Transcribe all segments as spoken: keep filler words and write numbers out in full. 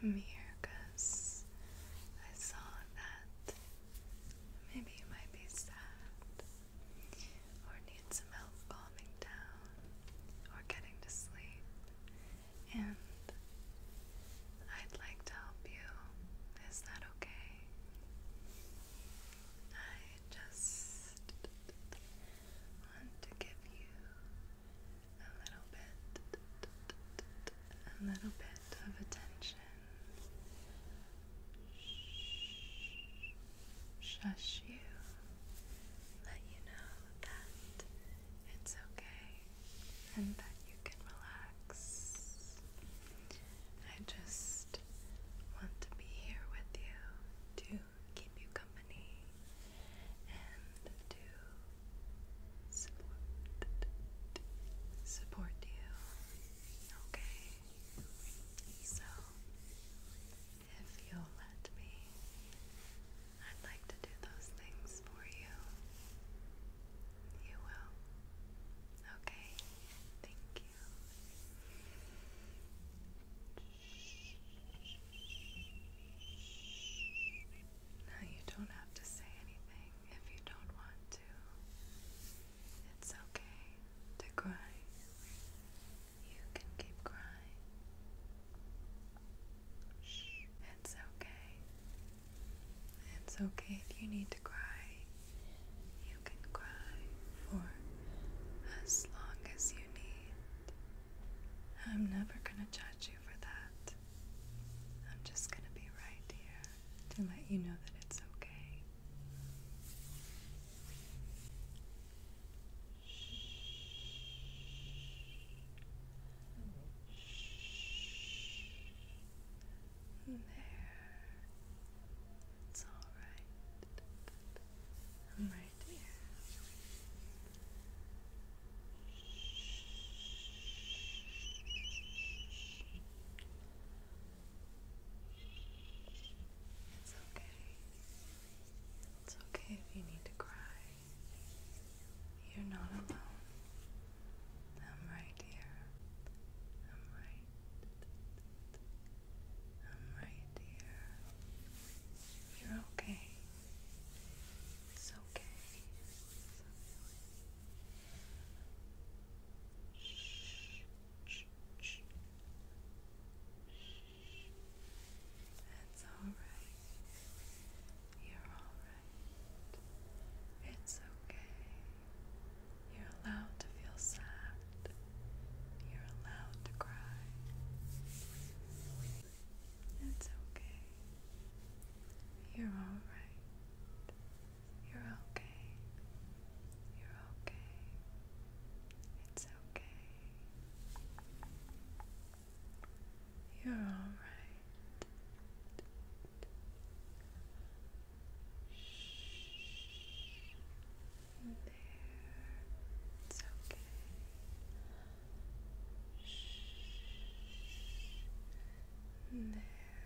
I'm here because I saw that maybe you might be sad or need some help calming down or getting to sleep, and I'd like to help you. Is that okay? I just want to give you a little bit, a little bit of attention. Shush you, let you know that it's okay and that you can relax. I just want to be here with you to keep you company and to support support you. Okay? So if you'll let me, I'd like to do those things for you. You will. Okay? Thank you. Now you don't have to say anything if you don't want to. It's okay to cry. You can keep crying. Shh. It's okay. It's okay if you need to cry. You can cry for as long as you need. I'm never gonna judge you for that. I'm just gonna be right here to let you know that it's okay. There. It's alright. I'm right here. It's okay. It's okay if you need to cry. You're not alone. I'm right here. I'm right. I'm right here. You're okay. It's okay. Shh. Shh. Shh. It's alright. You're alright. It's okay. You're allowed to feel sad. You're allowed to cry. It's okay. You're alright. You're okay. You're okay. It's okay. You're alright. Shh. There. It's okay. Shh. There.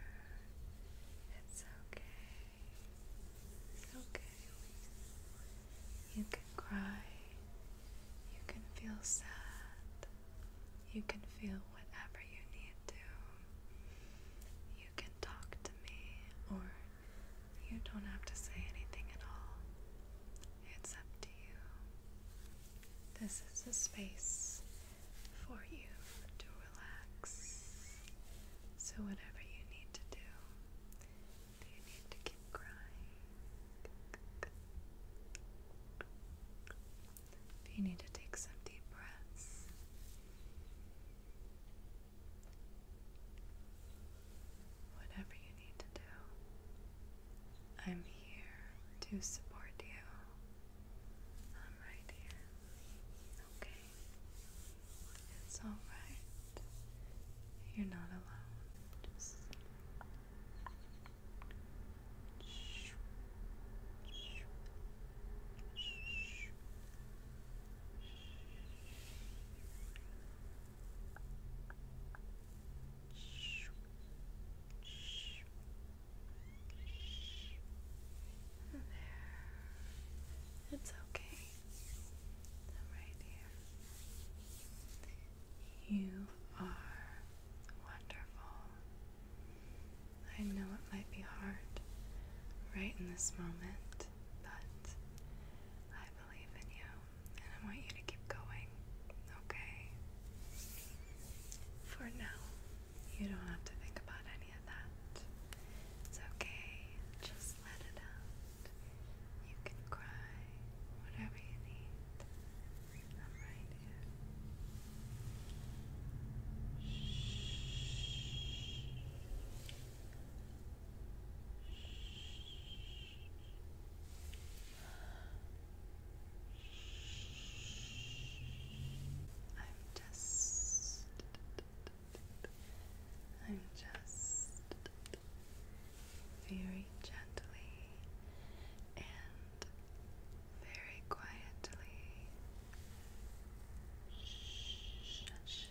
It's okay. It's okay. You can cry. You can feel sad. You can feel whatever you need to. You can talk to me, or you don't have to say anything at all. It's up to you. This is a space for you to relax. So whatever you need to do, if you need to keep crying, if you need to take some deep breaths, whatever you need to do, I'm here to support you. I'm right here. Okay? It's alright. You're not alone. Just shh. Shh. Shh. Shh. Shh. There. It's okay. I'm right here. You are wonderful. this moment, but I believe in you, and I want you to keep going, okay? For now, you don't have to think about any of that. It's okay, just let it out. You can cry, whatever you need. I'm right here. I'm just, I'm just very gently and very quietly shushing,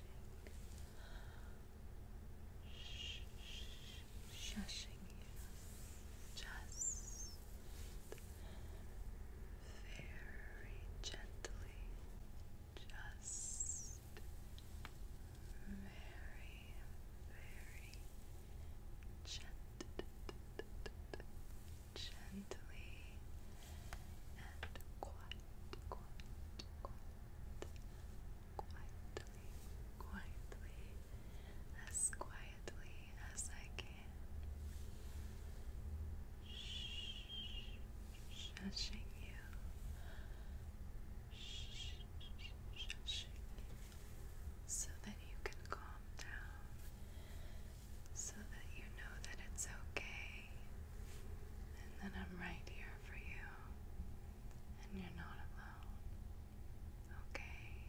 shushing you, just very gently, just very, very gent- gently and quiet, quiet, quiet, quietly, quietly, as quietly as I can. Shushing you, shushing you, so that you can calm down, so that you know that it's okay, and that I'm right here for you, and you're not alone, okay?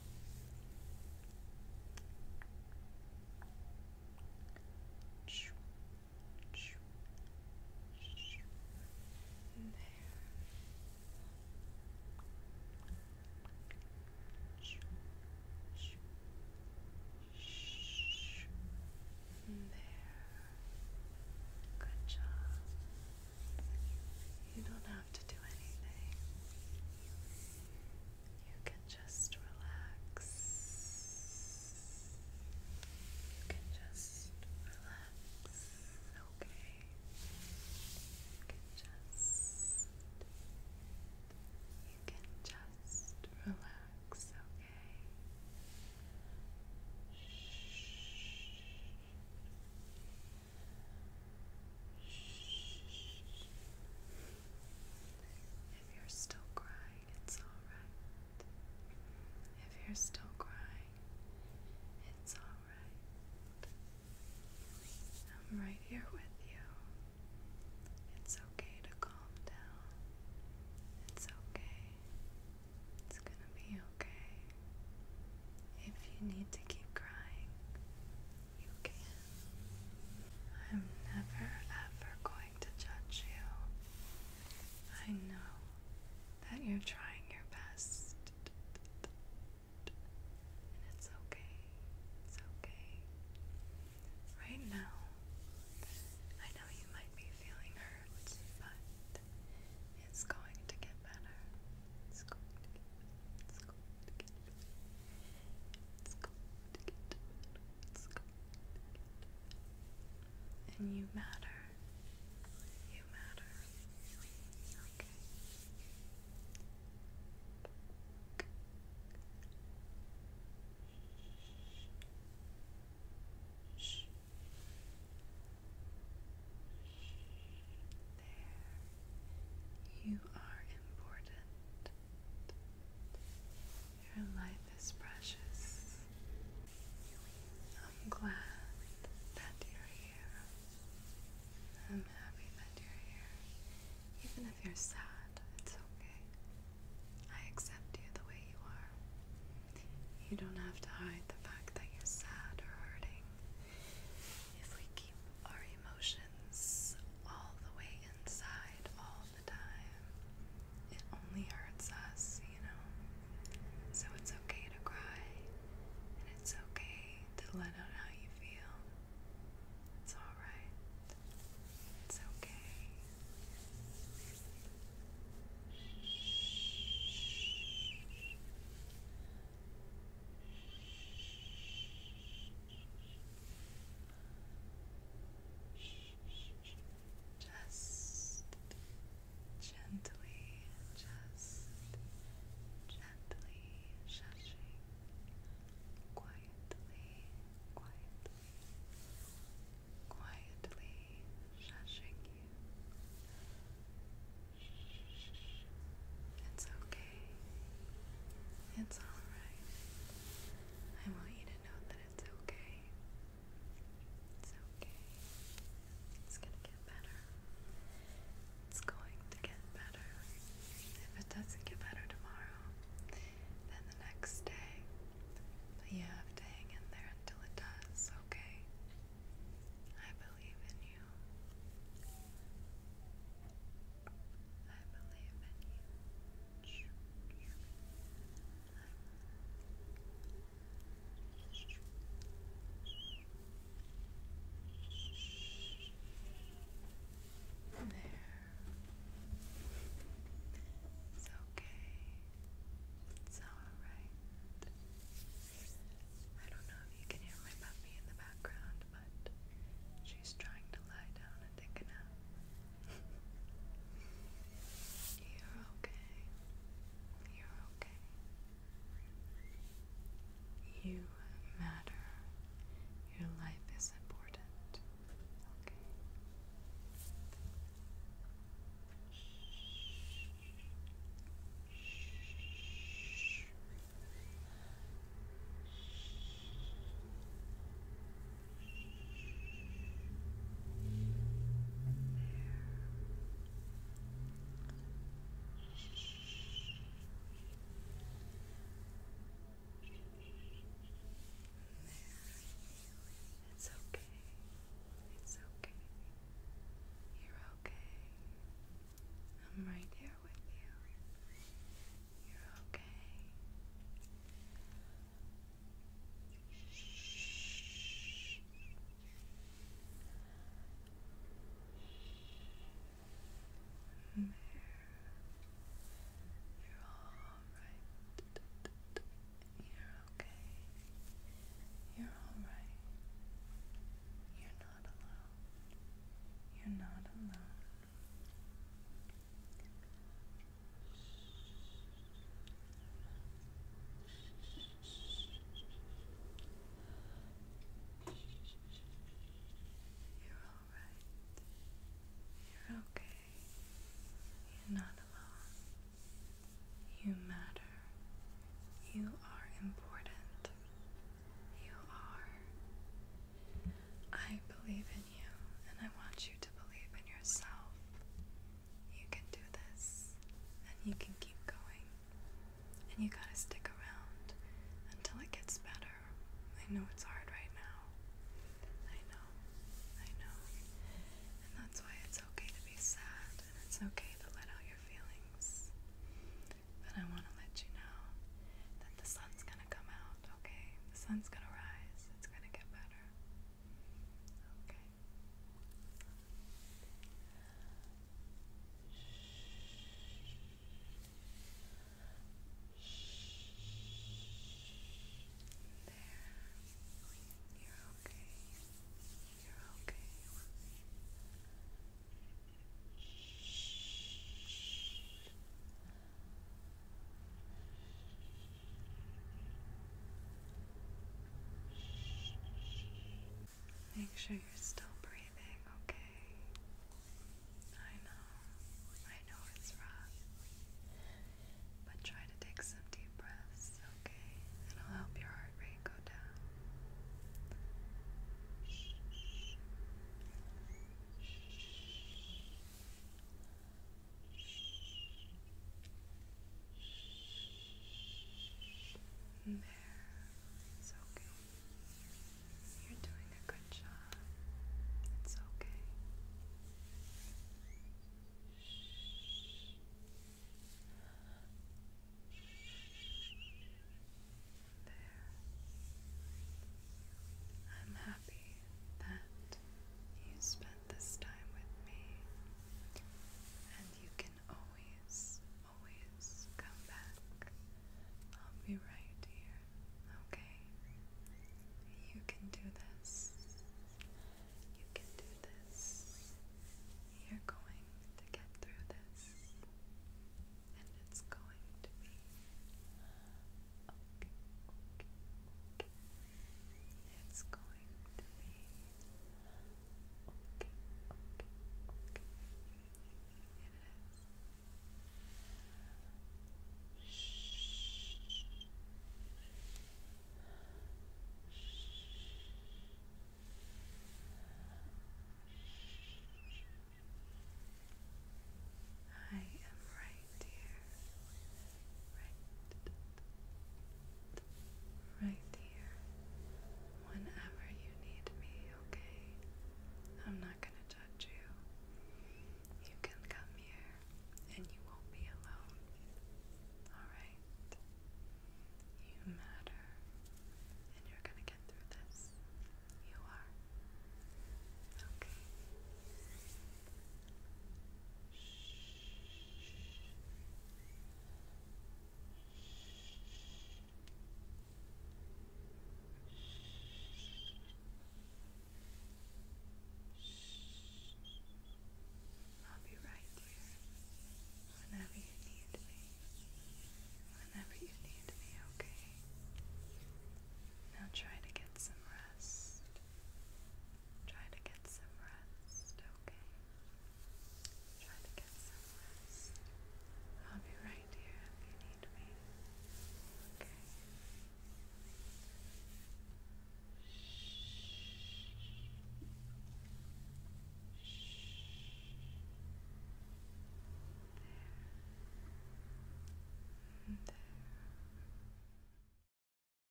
There. There. Good job. You don't have to do anything. You can just relax. You can just relax, okay? You can just, you can just relax, okay? If you're still crying, it's alright. If you're still crying, it's alright. I'm right here with you. It's okay to calm down. It's okay. It's gonna be okay. If you need to keep crying, you can. I'm never ever going to judge you. I know that you're trying your best. And it's okay. It's okay. Right now, I know you might be feeling hurt, but it's going to get better. It's going to get better. It's going to get better. It's going to get better. It's going to get better. And you matter. You matter. Okay. Shh. There. You are important. Your life is precious. I'm glad that you're here. I'm happy that you're here. Even if you're sad, it's okay. I accept you the way you are. You don't have to hide the fact that you're sad or hurting. If we keep our emotions all the way inside all the time, it only hurts us, you know? So it's okay to cry, and it's okay to let out how you feel. It's alright. It's okay. Just I know it's hard right now. I know. I know. And that's why it's okay to be sad, and it's okay to let out your feelings. But I want to let you know that the sun's gonna come out, okay? The sun's gonna rise. It's gonna get better. Okay. There. You're okay. You're okay. Make sure you're still